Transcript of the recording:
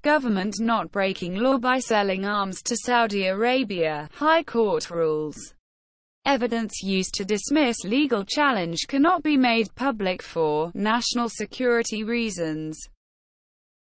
government not breaking law by selling arms to Saudi Arabia. High Court rules. Evidence used to dismiss legal challenge cannot be made public for national security reasons.